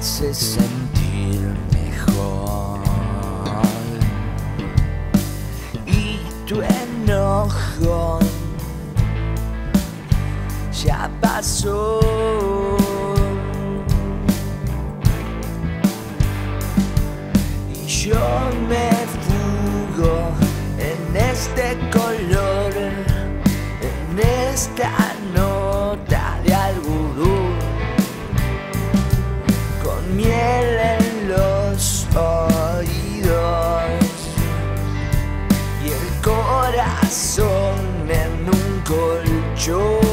hace sentir mejor, y tu enojo ya pasó. Y yo me fugo en este color, en esta nota de algodón, con miel en los oídos y el corazón en un colchón.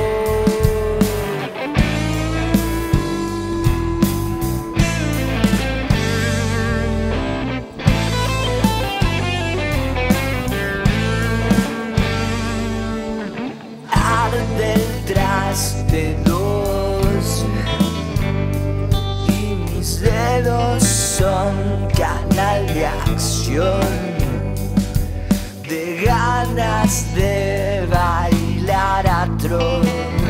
Detrás de dos, y mis dedos son canal de acción, de ganas de bailar atroz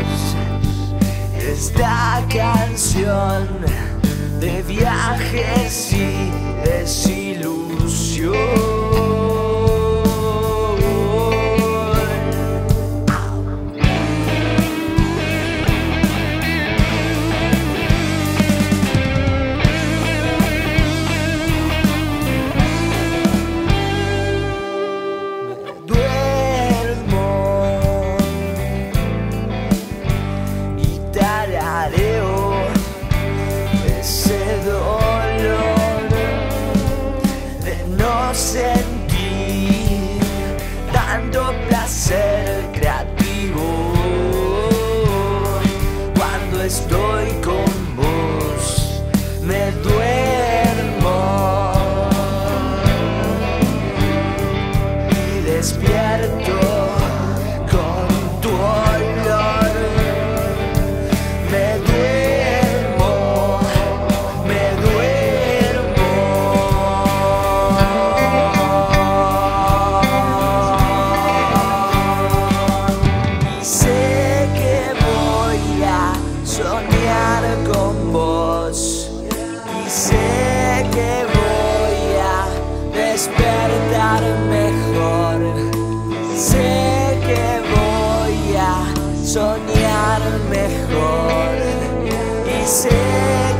esta canción de viajes y desilusión. Ese dolor de no sentir tanto placer creativo cuando estoy con vos. Me duermo y despierto con tu olor. Me duermo y sé que voy a soñar con vos, y sé que voy a despertar mejor, sé que voy a soñar mejor, y sé